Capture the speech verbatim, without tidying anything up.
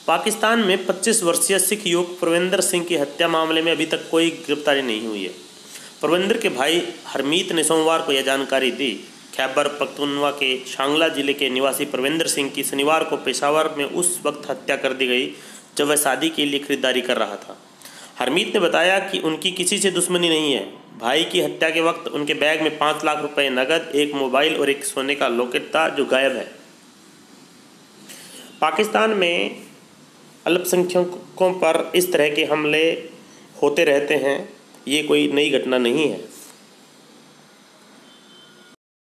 पाकिस्तान में पच्चीस वर्षीय सिख युवक परविंदर सिंह की हत्या मामले में अभी तक कोई गिरफ्तारी नहीं हुई है। परविंदर के भाई हरमीत ने सोमवार को यह जानकारी दी। खैबर पख्तूनख्वा के शांगला जिले के निवासी परविंदर सिंह की शनिवार को पेशावर में उस वक्त हत्या कर दी गई जब वह शादी के लिए खरीदारी कर रहा था। हरमीत ने बताया कि उनकी किसी से दुश्मनी नहीं है। भाई की हत्या के वक्त उनके बैग में पाँच लाख रुपए नकद, एक मोबाइल और एक सोने का लॉकेट था जो गायब है। पाकिस्तान में अल्पसंख्यकों पर इस तरह के हमले होते रहते हैं, ये कोई नई घटना नहीं है।